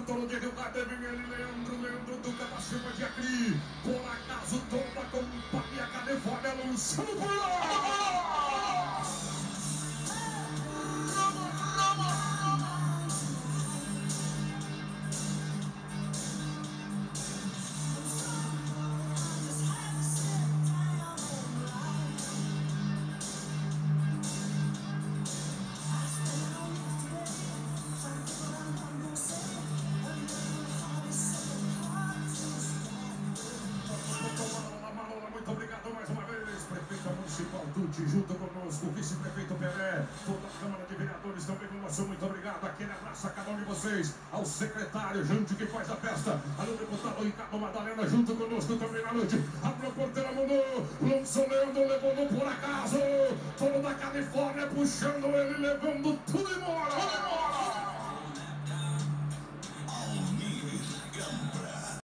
Antônio de Rio Grande, Leandro Duca da Silva de Acri. Por acaso toda companhia Califórnia lançando por lá. Muito obrigado mais uma vez, prefeita municipal Tuti, junto conosco, vice-prefeito Pelé, toda a Câmara de Vereadores também conosco, muito obrigado, aquele abraço a cada um de vocês, ao secretário, gente que faz a festa, ao deputado Ricardo Madalena, junto conosco também na noite, a porteira mandou, lançou Leandro, levou no por acaso, todo da Califórnia, puxando ele, levando